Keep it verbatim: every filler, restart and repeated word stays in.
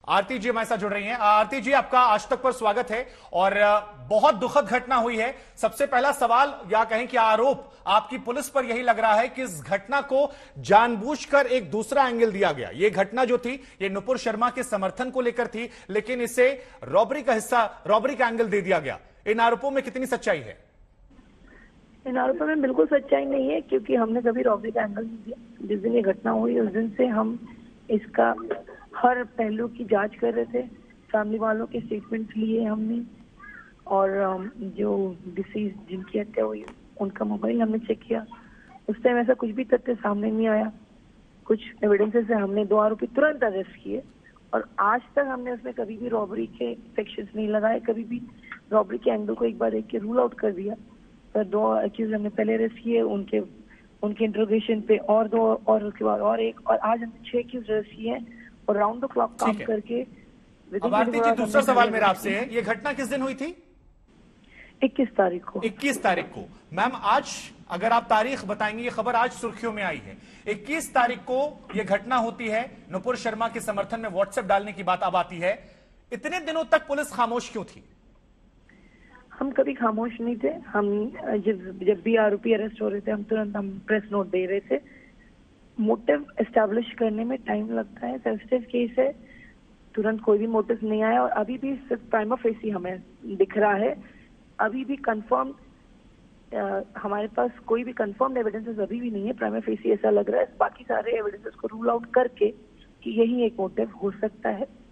आरती जी हमारे साथ जुड़ रही हैं। आरती जी, आपका आज तक पर स्वागत है और बहुत दुखद घटना हुई है। सबसे पहला सवाल या कहें कि आरोप आपकी पुलिस पर यही लग रहा है कि इस घटना को जानबूझकर एक दूसरा एंगल दिया गया। यह घटना जो थी ये नुपुर शर्मा के समर्थन को लेकर थी, लेकिन इसे रॉबरी का हिस्सा, रॉबरी का एंगल दे दिया गया। इन आरोपों में कितनी सच्चाई है? इन आरोपों में बिल्कुल सच्चाई नहीं है, क्योंकि हमने कभी रॉबरी का एंगल नहीं दिया। जिस दिन ये घटना हुई उस दिन से हम इसका हर पहलू की जांच कर रहे थे। फैमिली वालों के स्टेटमेंट लिए हमने, और जो डिसीज जिनकी हत्या हुई उनका मोबाइल हमने चेक किया। उस टाइम ऐसा कुछ भी तथ्य सामने नहीं आया। कुछ एविडेंसेस से हमने दो आरोपी तुरंत अरेस्ट किए, और आज तक हमने उसमें कभी भी रॉबरी के सेक्शंस नहीं लगाए। कभी भी रॉबरी के एंगल को एक बार देख के रूल आउट कर दिया। पर दो एक्यूज हमने पहले अरेस्ट किए, उनके उनके इंट्रोगेशन पे और दो, और उसके बाद और एक, और आज हमने छह एक्यूज अरेस्ट किए हैं और राउंड द क्लॉक काम करके। अब आरती जी, दूसरा सवाल मेरा आपसे है, ये घटना किस दिन हुई थी? इक्कीस तारीख को। इक्कीस तारीख को। मैम, आज अगर आप तारीख बताएंगे, ये खबर आज सुर्खियों में आई है। इक्कीस तारीख को ये घटना होती है, नुपुर शर्मा के समर्थन में व्हाट्सएप डालने की बात अब आती है। इतने दिनों तक पुलिस खामोश क्यों थी? हम कभी खामोश नहीं थे। हम जब जब भी आरोपी अरेस्ट हो रहे थे, हम तुरंत हम प्रेस नोट दे रहे थे। मोटिव एस्टैब्लिश करने में टाइम लगता है, सेंसिटिव केस है, तुरंत कोई भी मोटिव नहीं आया। और अभी भी सिर्फ प्राइमा फेसी हमें दिख रहा है। अभी भी कंफर्म हमारे पास कोई भी कंफर्म एविडेंसेस अभी भी नहीं है। प्राइमा फेसी ऐसा लग रहा है। बाकी सारे एविडेंसेस को रूल आउट करके कि यही एक मोटिव हो सकता है।